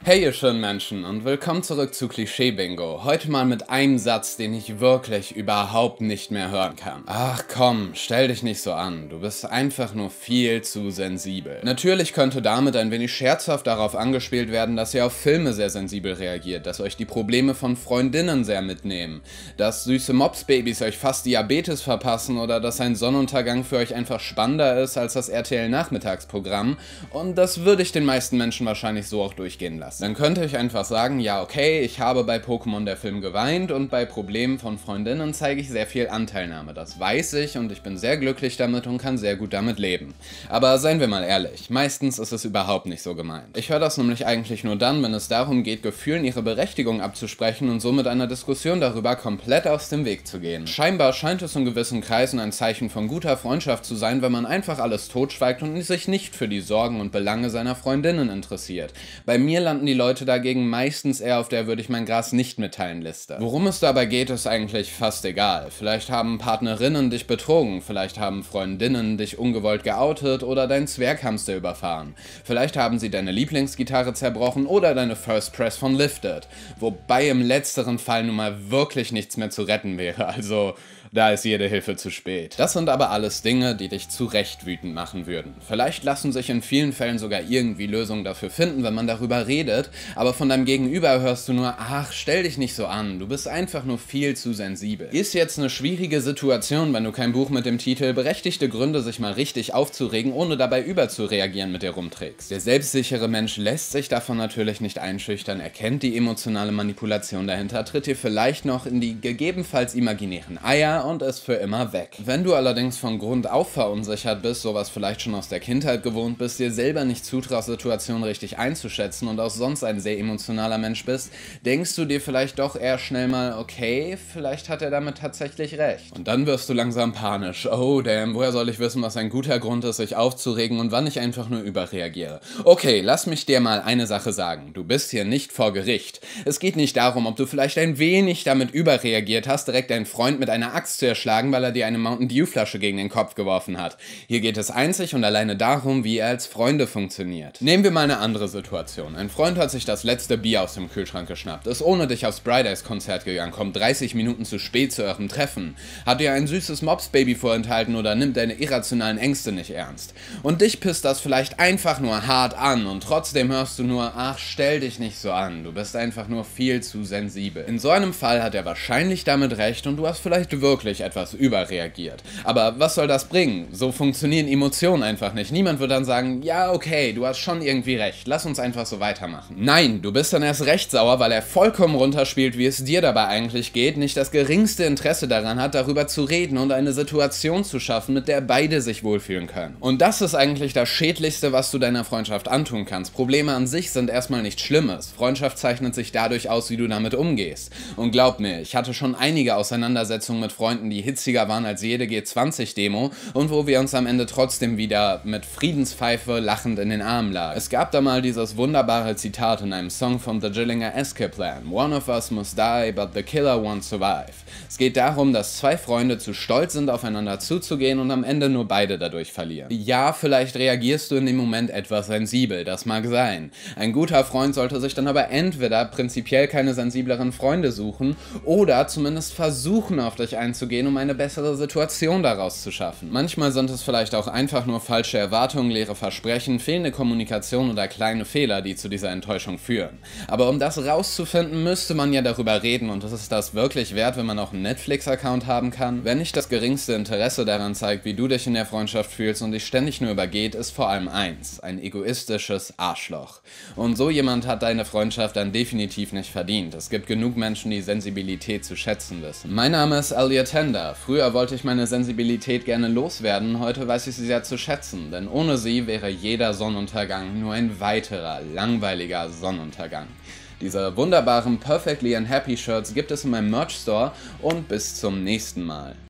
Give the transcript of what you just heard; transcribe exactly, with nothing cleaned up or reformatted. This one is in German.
Hey ihr schönen Menschen und willkommen zurück zu Klischee Bingo. Heute mal mit einem Satz, den ich wirklich überhaupt nicht mehr hören kann. Ach komm, stell dich nicht so an, du bist einfach nur viel zu sensibel. Natürlich könnte damit ein wenig scherzhaft darauf angespielt werden, dass ihr auf Filme sehr sensibel reagiert, dass euch die Probleme von Freundinnen sehr mitnehmen, dass süße Mopsbabys euch fast Diabetes verpassen oder dass ein Sonnenuntergang für euch einfach spannender ist als das R T L-Nachmittagsprogramm, und das würde ich den meisten Menschen wahrscheinlich so auch durchgehen lassen. Dann könnte ich einfach sagen, ja okay, ich habe bei Pokémon der Film geweint und bei Problemen von Freundinnen zeige ich sehr viel Anteilnahme. Das weiß ich und ich bin sehr glücklich damit und kann sehr gut damit leben. Aber seien wir mal ehrlich, meistens ist es überhaupt nicht so gemeint. Ich höre das nämlich eigentlich nur dann, wenn es darum geht, Gefühlen ihre Berechtigung abzusprechen und somit einer Diskussion darüber komplett aus dem Weg zu gehen. Scheinbar scheint es in gewissen Kreisen ein Zeichen von guter Freundschaft zu sein, wenn man einfach alles totschweigt und sich nicht für die Sorgen und Belange seiner Freundinnen interessiert. Bei mir landen die Leute dagegen meistens eher auf der würde ich mein Gras nicht mitteilen Liste. Worum es dabei geht, ist eigentlich fast egal. Vielleicht haben Partnerinnen dich betrogen, vielleicht haben Freundinnen dich ungewollt geoutet oder dein Zwerghamster überfahren. Vielleicht haben sie deine Lieblingsgitarre zerbrochen oder deine First Press von Lifted. Wobei im letzteren Fall nun mal wirklich nichts mehr zu retten wäre, also da ist jede Hilfe zu spät. Das sind aber alles Dinge, die dich zu Recht wütend machen würden. Vielleicht lassen sich in vielen Fällen sogar irgendwie Lösungen dafür finden, wenn man darüber redet, aber von deinem Gegenüber hörst du nur, ach, stell dich nicht so an, du bist einfach nur viel zu sensibel. Ist jetzt eine schwierige Situation, wenn du kein Buch mit dem Titel Berechtigte Gründe, sich mal richtig aufzuregen, ohne dabei überzureagieren mit dir rumträgst. Der selbstsichere Mensch lässt sich davon natürlich nicht einschüchtern, erkennt die emotionale Manipulation dahinter, tritt dir vielleicht noch in die gegebenenfalls imaginären Eier und ist für immer weg. Wenn du allerdings von Grund auf verunsichert bist, sowas vielleicht schon aus der Kindheit gewohnt bist, dir selber nicht zutraust, Situationen richtig einzuschätzen und auch sonst ein sehr emotionaler Mensch bist, denkst du dir vielleicht doch eher schnell mal, okay, vielleicht hat er damit tatsächlich recht. Und dann wirst du langsam panisch. Oh damn, woher soll ich wissen, was ein guter Grund ist, sich aufzuregen und wann ich einfach nur überreagiere? Okay, lass mich dir mal eine Sache sagen. Du bist hier nicht vor Gericht. Es geht nicht darum, ob du vielleicht ein wenig damit überreagiert hast, direkt deinen Freund mit einer Axt zu erschlagen, weil er dir eine Mountain Dew Flasche gegen den Kopf geworfen hat. Hier geht es einzig und alleine darum, wie er als Freunde funktioniert. Nehmen wir mal eine andere Situation. Ein Freund hat sich das letzte Bier aus dem Kühlschrank geschnappt, ist ohne dich aufs Bright Eyes Konzert gegangen, kommt dreißig Minuten zu spät zu eurem Treffen, hat dir ein süßes Mopsbaby vorenthalten oder nimmt deine irrationalen Ängste nicht ernst. Und dich pisst das vielleicht einfach nur hart an und trotzdem hörst du nur, ach, stell dich nicht so an, du bist einfach nur viel zu sensibel. In so einem Fall hat er wahrscheinlich damit recht und du hast vielleicht wirklich etwas überreagiert. Aber was soll das bringen? So funktionieren Emotionen einfach nicht. Niemand wird dann sagen, ja okay, du hast schon irgendwie recht, lass uns einfach so weitermachen. Nein, du bist dann erst recht sauer, weil er vollkommen runterspielt, wie es dir dabei eigentlich geht, nicht das geringste Interesse daran hat, darüber zu reden und eine Situation zu schaffen, mit der beide sich wohlfühlen können. Und das ist eigentlich das Schädlichste, was du deiner Freundschaft antun kannst. Probleme an sich sind erstmal nichts Schlimmes. Freundschaft zeichnet sich dadurch aus, wie du damit umgehst. Und glaub mir, ich hatte schon einige Auseinandersetzungen mit Freunden, die hitziger waren als jede G zwanzig Demo und wo wir uns am Ende trotzdem wieder mit Friedenspfeife lachend in den Armen lagen. Es gab da mal dieses wunderbare Zitat in einem Song von The Gillinger Escape Plan: One of us must die, but the killer won't survive. Es geht darum, dass zwei Freunde zu stolz sind, aufeinander zuzugehen und am Ende nur beide dadurch verlieren. Ja, vielleicht reagierst du in dem Moment etwas sensibel, das mag sein. Ein guter Freund sollte sich dann aber entweder prinzipiell keine sensibleren Freunde suchen oder zumindest versuchen, auf dich einzugehen, um eine bessere Situation daraus zu schaffen. Manchmal sind es vielleicht auch einfach nur falsche Erwartungen, leere Versprechen, fehlende Kommunikation oder kleine Fehler, die zu dieser Enttäuschung führen. Aber um das rauszufinden, müsste man ja darüber reden, und ist es das wirklich wert, wenn man auch einen Netflix-Account haben kann? Wenn nicht das geringste Interesse daran zeigt, wie du dich in der Freundschaft fühlst und dich ständig nur übergeht, ist vor allem eins: ein egoistisches Arschloch. Und so jemand hat deine Freundschaft dann definitiv nicht verdient. Es gibt genug Menschen, die Sensibilität zu schätzen wissen. Mein Name ist Elliot Tender. Früher wollte ich meine Sensibilität gerne loswerden, heute weiß ich sie sehr zu schätzen, denn ohne sie wäre jeder Sonnenuntergang nur ein weiterer, langweiliger Sonnenuntergang. Diese wunderbaren Perfectly Unhappy Shirts gibt es in meinem Merch Store und bis zum nächsten Mal.